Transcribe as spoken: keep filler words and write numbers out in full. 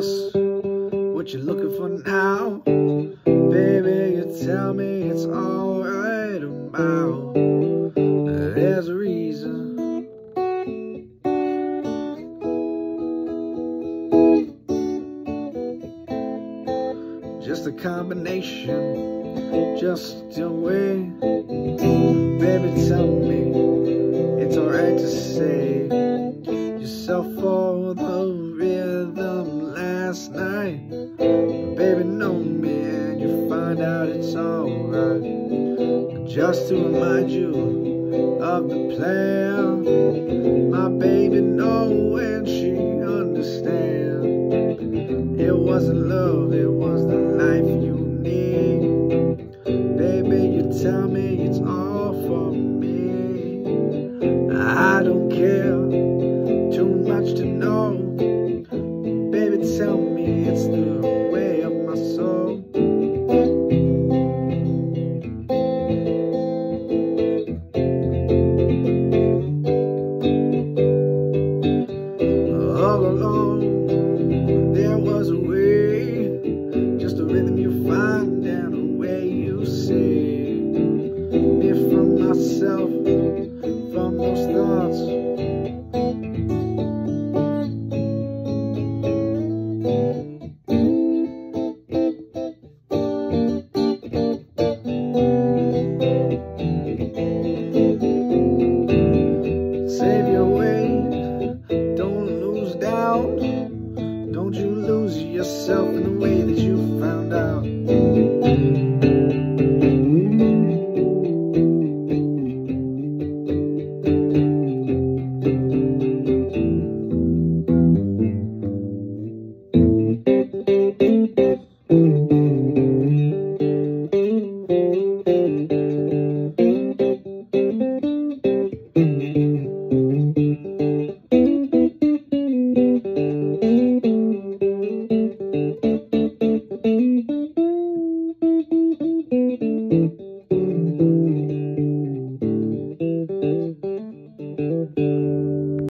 just what you're looking for now. Baby, you tell me it's alright about. There's a reason. Just a combination, just a way. Baby, tell me it's alright to say yourself for the rhythm last night. Baby, know me and you find out it's alright. Just to remind you of the plan.